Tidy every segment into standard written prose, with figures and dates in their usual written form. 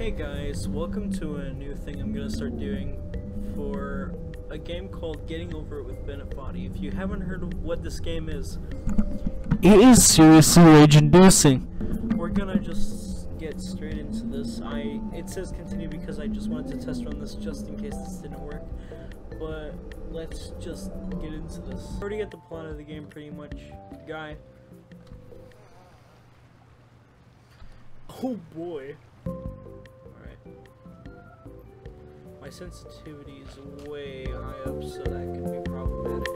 Hey guys, welcome to a new thing I'm gonna start doing for a game called Getting Over It with Benefati. If you haven't heard of what this game is, it is seriously rage-inducing. We're gonna just get straight into this. It says continue because I just wanted to test run this just in case this didn't work. But let's just get into this. I already get the plot of the game pretty much. Guy. Oh boy. My sensitivity is way high up, so that could be problematic.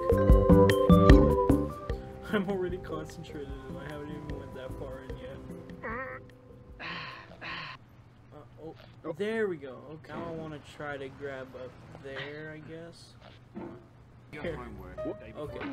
I'm already concentrated and I haven't even went that far in yet. Oh, there we go. Okay, now I want to try to grab up there, I guess. Here. Okay.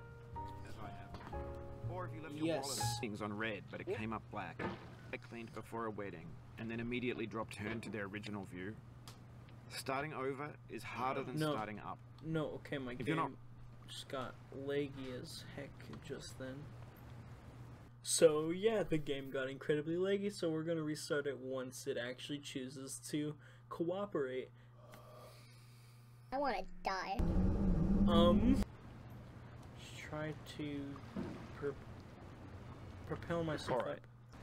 Or if you left your wallet and things on red, but it came up black. It cleaned before a wedding, and then immediately dropped turned to their original view. Starting over is harder than starting up. No, okay, my game just got laggy as heck just then. So yeah, the game got incredibly laggy, so we're gonna restart it once it actually chooses to cooperate. I wanna die. Try to propel myself up.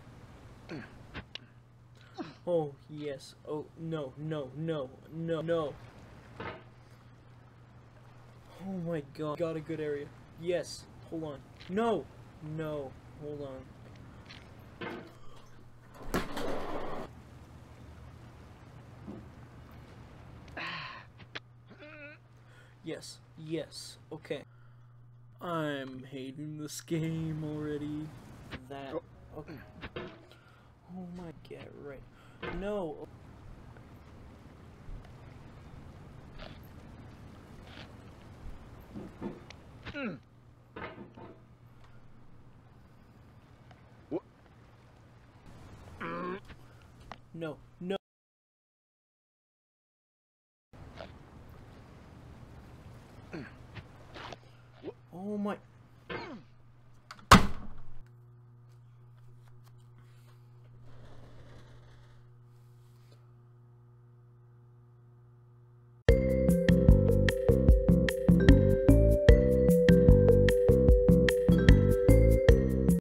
Oh, yes. Oh, no, no, no, no, no. Oh my god. Got a good area. Yes. Hold on. No. No. Hold on. Yes. Yes. Okay. I'm hating this game already. That. Okay. Oh my god, right. No. No, no. Oh my.